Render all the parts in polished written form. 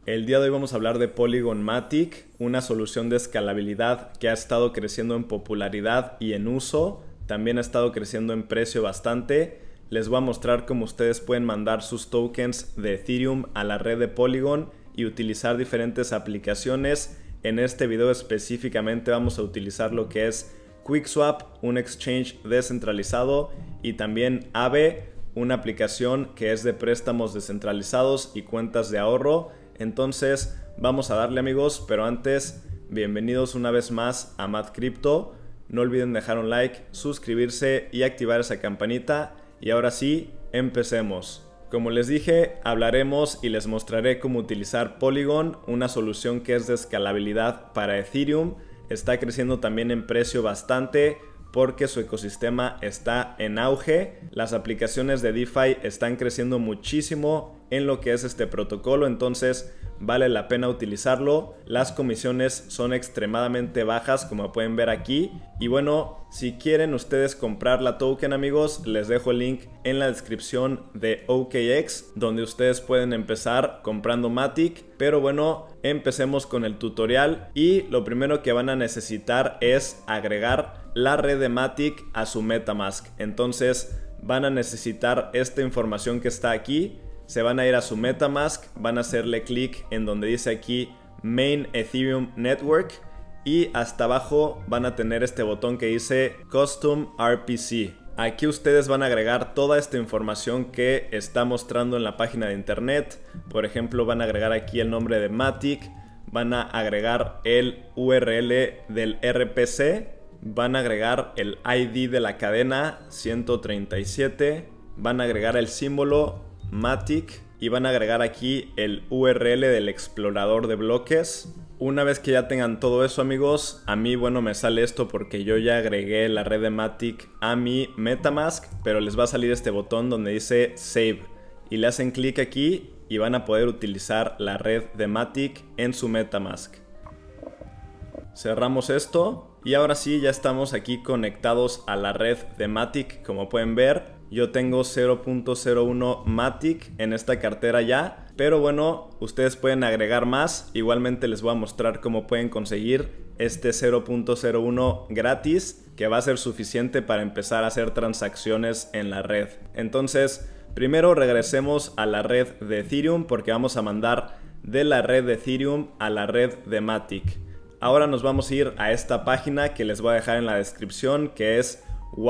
El día de hoy vamos a hablar de Polygon Matic, una solución de escalabilidad que ha estado creciendo en popularidad y en uso. También ha estado creciendo en precio bastante. Les voy a mostrar cómo ustedes pueden mandar sus tokens de Ethereum a la red de Polygon y utilizar diferentes aplicaciones. En este video específicamente vamos a utilizar lo que es QuickSwap, un exchange descentralizado, y también Aave, una aplicación que es de préstamos descentralizados y cuentas de ahorro. Entonces vamos a darle, amigos, pero antes, bienvenidos una vez más a Mad Crypto. No olviden dejar un like, suscribirse y activar esa campanita. Y ahora sí, empecemos. Como les dije, hablaremos y les mostraré cómo utilizar Polygon, una solución que es de escalabilidad para Ethereum. Está creciendo también en precio bastante porque su ecosistema está en auge. Las aplicaciones de DeFi están creciendo muchísimo en lo que es este protocolo, entonces vale la pena utilizarlo. Las comisiones son extremadamente bajas, como pueden ver aquí. Y bueno, si quieren ustedes comprar la token, amigos, les dejo el link en la descripción de OKX, donde ustedes pueden empezar comprando Matic. Pero bueno, empecemos con el tutorial y lo primero que van a necesitar es agregar la red de Matic a su MetaMask. Entonces van a necesitar esta información que está aquí. Se van a ir a su MetaMask, van a hacerle clic en donde dice aquí Main Ethereum Network y hasta abajo van a tener este botón que dice Custom RPC. Aquí ustedes van a agregar toda esta información que está mostrando en la página de internet. Por ejemplo, van a agregar aquí el nombre de Matic, van a agregar el URL del RPC, van a agregar el ID de la cadena 137, van a agregar el símbolo Matic y van a agregar aquí el URL del explorador de bloques. Una vez que ya tengan todo eso, amigos, a mí, bueno, me sale esto porque yo ya agregué la red de Matic a mi MetaMask, pero les va a salir este botón donde dice Save y le hacen clic aquí y van a poder utilizar la red de Matic en su MetaMask. Cerramos esto y ahora sí ya estamos aquí conectados a la red de Matic. Como pueden ver, yo tengo 0.01 Matic en esta cartera ya, pero bueno, ustedes pueden agregar más. Igualmente les voy a mostrar cómo pueden conseguir este 0.01 gratis, que va a ser suficiente para empezar a hacer transacciones en la red. Entonces, primero regresemos a la red de Ethereum porque vamos a mandar de la red de Ethereum a la red de Matic. Ahora nos vamos a ir a esta página que les voy a dejar en la descripción, que es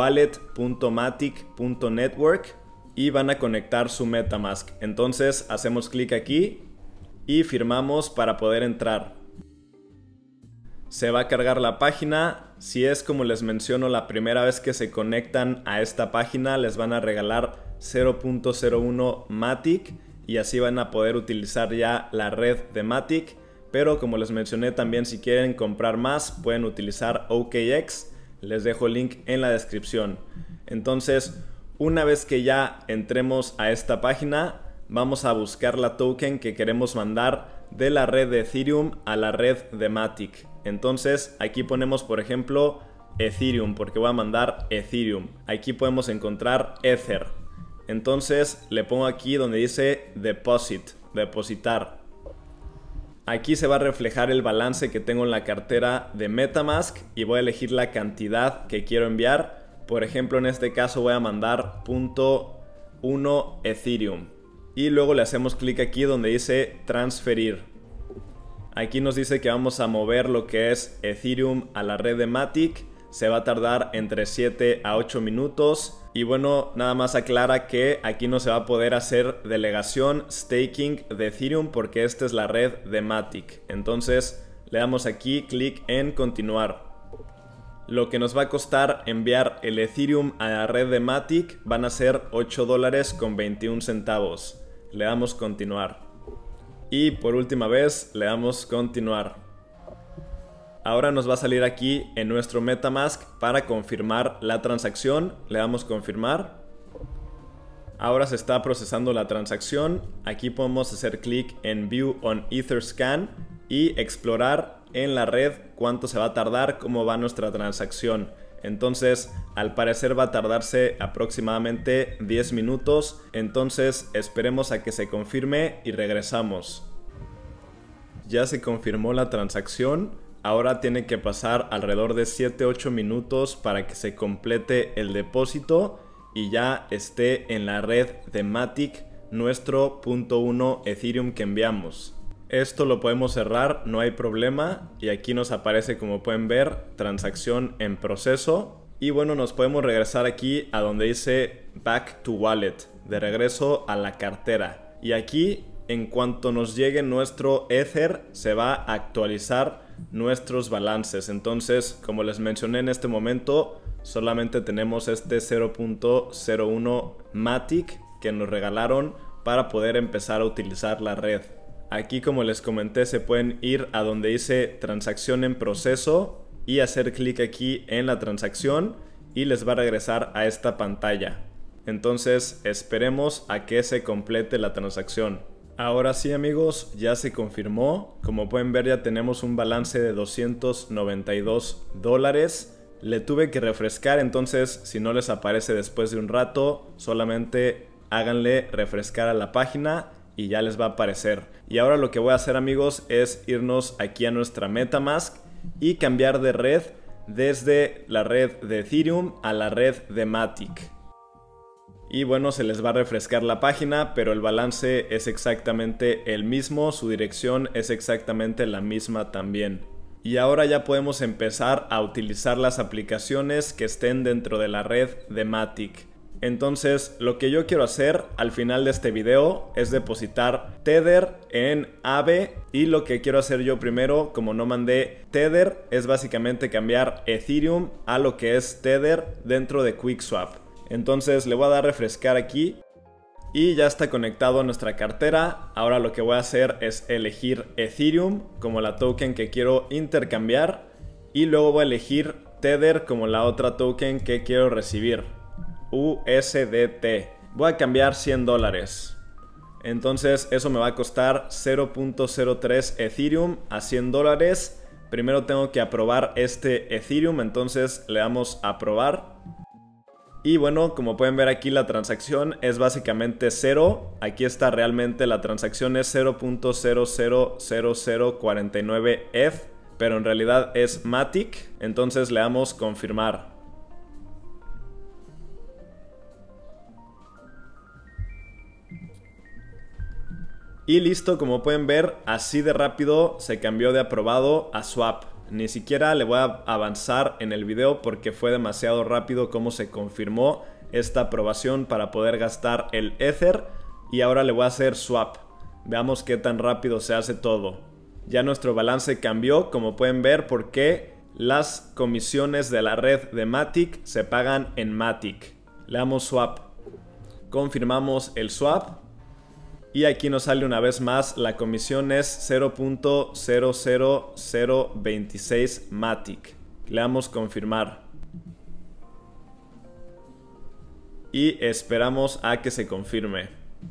wallet.matic.network, y van a conectar su MetaMask. Entonces hacemos clic aquí y firmamos para poder entrar. Se va a cargar la página. Si es como les menciono, la primera vez que se conectan a esta página les van a regalar 0.01 Matic y así van a poder utilizar ya la red de Matic. Pero como les mencioné también, si quieren comprar más pueden utilizar OKX. Les dejo el link en la descripción. Entonces, una vez que ya entremos a esta página, vamos a buscar la token que queremos mandar de la red de Ethereum a la red de Matic. Entonces, aquí ponemos, por ejemplo, Ethereum, porque voy a mandar Ethereum. Aquí podemos encontrar Ether. Entonces, le pongo aquí donde dice Deposit, depositar. Aquí se va a reflejar el balance que tengo en la cartera de MetaMask y voy a elegir la cantidad que quiero enviar. Por ejemplo, en este caso voy a mandar 0.1 Ethereum. Y luego le hacemos clic aquí donde dice transferir. Aquí nos dice que vamos a mover lo que es Ethereum a la red de Matic. Se va a tardar entre 7 a 8 minutos. Y bueno, nada más aclara que aquí no se va a poder hacer delegación, staking de Ethereum porque esta es la red de Matic. Entonces le damos aquí clic en continuar. Lo que nos va a costar enviar el Ethereum a la red de Matic van a ser $8.21. Le damos continuar. Y por última vez le damos continuar. Ahora nos va a salir aquí en nuestro MetaMask para confirmar la transacción. Le damos confirmar. Ahora se está procesando la transacción. Aquí podemos hacer clic en View on Etherscan y explorar en la red cuánto se va a tardar, cómo va nuestra transacción. Entonces, al parecer va a tardarse aproximadamente 10 minutos. Entonces, esperemos a que se confirme y regresamos. ya se confirmó la transacción. Ahora tiene que pasar alrededor de 7-8 minutos para que se complete el depósito y ya esté en la red de Matic nuestro 0.1 Ethereum que enviamos. Esto lo podemos cerrar, no hay problema, y aquí nos aparece, como pueden ver, transacción en proceso. Y bueno, nos podemos regresar aquí a donde dice Back to Wallet, de regreso a la cartera. Y aquí, en cuanto nos llegue nuestro Ether, se va a actualizar nuestros balances. Entonces, como les mencioné en este momento, solamente tenemos este 0.01 Matic que nos regalaron para poder empezar a utilizar la red. Aquí, como les comenté, se pueden ir a donde dice transacción en proceso y hacer clic aquí en la transacción y les va a regresar a esta pantalla. Entonces esperemos a que se complete la transacción. Ahora sí, amigos, ya se confirmó. Como pueden ver, ya tenemos un balance de $292. Le tuve que refrescar, entonces si no les aparece después de un rato, solamente háganle refrescar a la página y ya les va a aparecer. Y ahora lo que voy a hacer, amigos, es irnos aquí a nuestra MetaMask y cambiar de red desde la red de Ethereum a la red de Matic. Y bueno, se les va a refrescar la página, pero el balance es exactamente el mismo, su dirección es exactamente la misma también. Y ahora ya podemos empezar a utilizar las aplicaciones que estén dentro de la red de Matic. Entonces, lo que yo quiero hacer al final de este video es depositar Tether en Aave, y lo que quiero hacer yo primero, como no mandé Tether, es básicamente cambiar Ethereum a lo que es Tether dentro de QuickSwap. Entonces le voy a dar refrescar aquí y ya está conectado a nuestra cartera. Ahora lo que voy a hacer es elegir Ethereum como la token que quiero intercambiar y luego voy a elegir Tether como la otra token que quiero recibir, USDT. Voy a cambiar $100. Entonces eso me va a costar 0.03 Ethereum a $100. Primero tengo que aprobar este Ethereum, entonces le damos a aprobar. Y bueno, como pueden ver aquí, la transacción es básicamente 0. Aquí está realmente la transacción es 0.000049 ETH, pero en realidad es Matic. Entonces le damos confirmar. Y listo, como pueden ver, así de rápido se cambió de aprobado a swap. Ni siquiera le voy a avanzar en el video porque fue demasiado rápido como se confirmó esta aprobación para poder gastar el Ether. Y ahora le voy a hacer swap. Veamos qué tan rápido se hace todo. Ya nuestro balance cambió, como pueden ver, porque las comisiones de la red de Matic se pagan en Matic. Le damos swap. Confirmamos el swap. Y aquí nos sale una vez más, la comisión es 0.00026 Matic. Le damos confirmar. Y esperamos a que se confirme.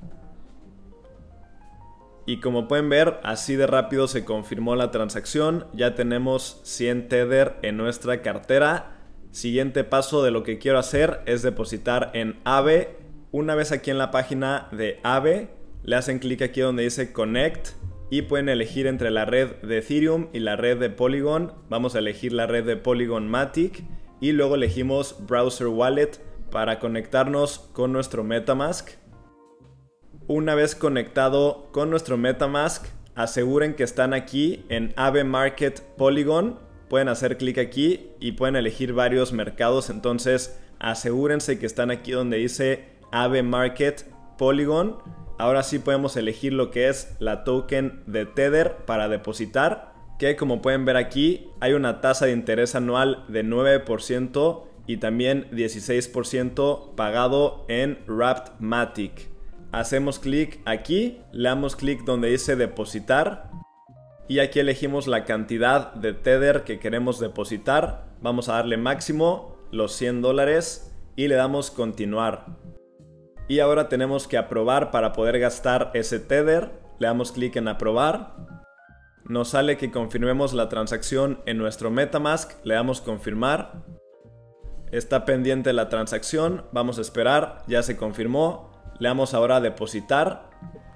Y como pueden ver, así de rápido se confirmó la transacción. Ya tenemos 100 Tether en nuestra cartera. Siguiente paso de lo que quiero hacer es depositar en Aave. Una vez aquí en la página de Aave, le hacen clic aquí donde dice Connect y pueden elegir entre la red de Ethereum y la red de Polygon. Vamos a elegir la red de Polygon Matic y luego elegimos Browser Wallet para conectarnos con nuestro MetaMask. Una vez conectado con nuestro MetaMask, aseguren que están aquí en Aave Market Polygon. Pueden hacer clic aquí y pueden elegir varios mercados. Entonces asegúrense que están aquí donde dice Aave Market Polygon. Ahora sí podemos elegir lo que es la token de Tether para depositar, que como pueden ver aquí hay una tasa de interés anual de 9% y también 16% pagado en Wrapped Matic. Hacemos clic aquí, le damos clic donde dice depositar y aquí elegimos la cantidad de Tether que queremos depositar. Vamos a darle máximo los $100 y le damos continuar. Y ahora tenemos que aprobar para poder gastar ese Tether. Le damos clic en aprobar. Nos sale que confirmemos la transacción en nuestro MetaMask. Le damos confirmar. Está pendiente la transacción. Vamos a esperar. Ya se confirmó. Le damos ahora a depositar.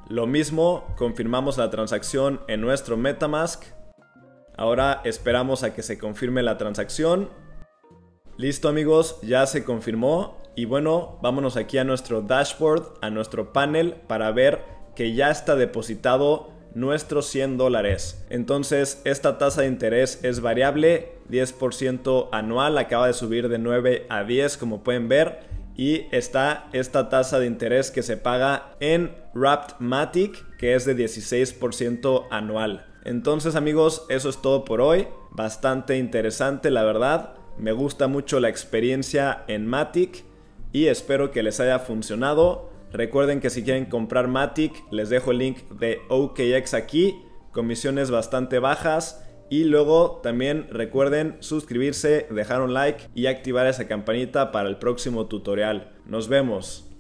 Lo mismo, confirmamos la transacción en nuestro MetaMask. Ahora esperamos a que se confirme la transacción. Listo amigos, ya se confirmó. Y bueno, vámonos aquí a nuestro dashboard, a nuestro panel, para ver que ya está depositado nuestros $100. Entonces esta tasa de interés es variable, 10% anual, acaba de subir de 9 a 10 como pueden ver. Y está esta tasa de interés que se paga en Wrapped Matic, que es de 16% anual. Entonces amigos, eso es todo por hoy. Bastante interesante la verdad. Me gusta mucho la experiencia en Matic y espero que les haya funcionado. Recuerden que si quieren comprar Matic, les dejo el link de OKX aquí. Comisiones bastante bajas. Y luego también recuerden suscribirse, dejar un like y activar esa campanita para el próximo tutorial. Nos vemos.